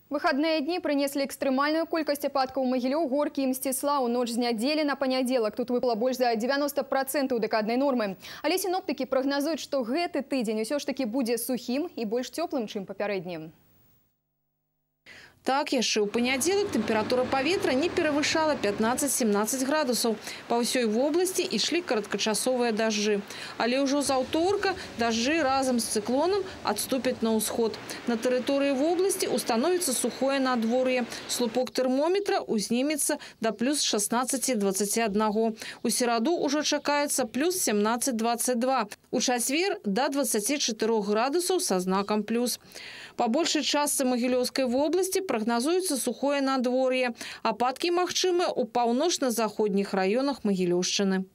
Выходные дни принесли экстремальную колькость ападкаў у Могилёў, Горкі и Мстислаў. Ночь с недели на понеделок. Тут выпало больше за 90% декадной нормы. Але синоптики прогнозуют, что гэты тыдзень усё ж таки будет сухим и больше теплым, чем папярэдні. Так, яшчэ ў панядзелак тэмпература паветра не перавышала 15-17 градусаў. Па ўсёй вобласці ішлі кароткачасовыя дажджы. Але ўжо з аўторка дажджы разам з цыклонам адступяць на ўсход. На тэрыторыі вобласці установіцца сухое надвор'е. Слупок тэрмометра узнімецца да плюс 16-21. У сераду ўжо чакаецца плюс 17-22. У чацвер да 24 градусаў са знакам плюс. Па большай частцы Магілёўскай вобласці прагназуецца сухое надвор'е. Ападкі магчымыя ў паўночна-заходніх раёнах Магілёўшчыны.